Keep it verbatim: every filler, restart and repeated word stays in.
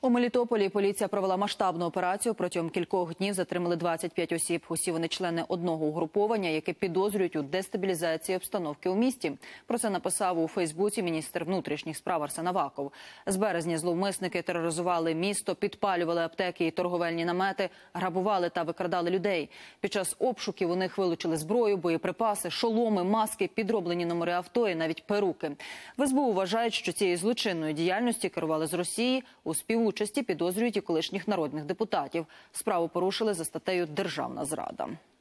У Мелітополі поліція провела масштабну операцію. Протягом кількох днів затримали двадцять п'ять осіб. Усі вони члени одного угруповання, яке підозрюють у дестабілізації обстановки у місті. Про це написав у Фейсбуці міністр внутрішніх справ Арсен Аваков. З березня зловмисники тероризували місто, підпалювали аптеки і торговельні намети, грабували та викрадали людей. Під час обшуків у них вилучили зброю, боєприпаси, шоломи, маски, підроблені номери авто і навіть перуки. В ес бе у вважають, що цією злочинною діяльністю керували з Росії. У співучасті підозрюють і колишніх народних депутатів. Справу порушили за статтею «Державна зрада».